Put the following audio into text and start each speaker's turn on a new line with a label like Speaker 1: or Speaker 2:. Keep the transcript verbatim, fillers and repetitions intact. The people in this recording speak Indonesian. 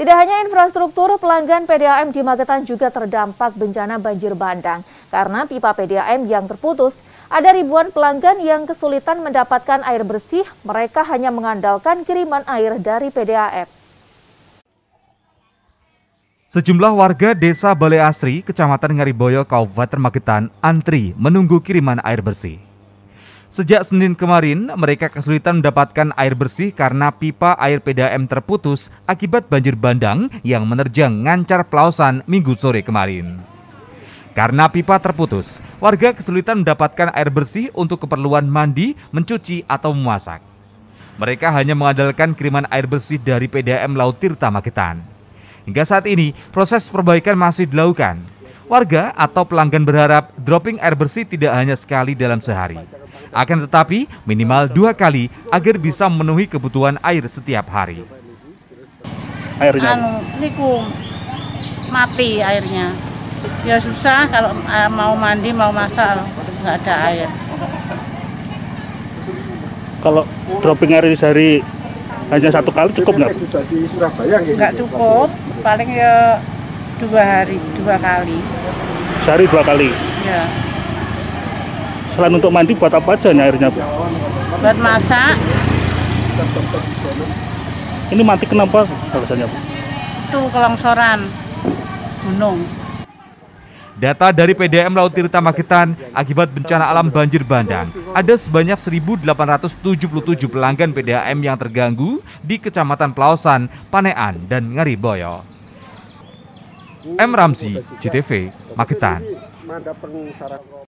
Speaker 1: Tidak hanya infrastruktur, pelanggan P D A M di Magetan juga terdampak bencana banjir bandang. Karena pipa P D A M yang terputus, ada ribuan pelanggan yang kesulitan mendapatkan air bersih. Mereka hanya mengandalkan kiriman air dari P D A M.
Speaker 2: Sejumlah warga desa Balai Asri, Kecamatan Ngariboyo, Kabupaten Magetan, antri menunggu kiriman air bersih. Sejak Senin kemarin, mereka kesulitan mendapatkan air bersih karena pipa air P D A M terputus akibat banjir bandang yang menerjang Ngancar Pelausan Minggu sore kemarin. Karena pipa terputus, warga kesulitan mendapatkan air bersih untuk keperluan mandi, mencuci, atau memasak. Mereka hanya mengandalkan kiriman air bersih dari P D A M Laut Tirta Magetan. Hingga saat ini, proses perbaikan masih dilakukan. Warga atau pelanggan berharap dropping air bersih tidak hanya sekali dalam sehari. Akan tetapi minimal dua kali agar bisa memenuhi kebutuhan air setiap hari.
Speaker 3: Airnya? Anu, niku mati airnya. Ya susah kalau uh, mau mandi, mau masak, nggak ada air.
Speaker 4: Kalau dropping air di sehari hanya satu kali cukup nggak?
Speaker 3: Nggak cukup, paling ya dua hari, dua kali.
Speaker 4: Sehari dua kali?
Speaker 3: Ya.
Speaker 4: Selain untuk mandi, buat apa aja nih airnya, Bu?
Speaker 3: Buat masak.
Speaker 4: Ini mati kenapa alasannya, Bu?
Speaker 3: Itu kelongsoran gunung.
Speaker 2: Data dari P D A M Laut Tirta Magetan, akibat bencana alam banjir bandang, ada sebanyak seribu delapan ratus tujuh puluh tujuh pelanggan P D A M yang terganggu di Kecamatan Pelausan, Panean, dan Ngariboyo. M. Ramzi, J T V, Magetan.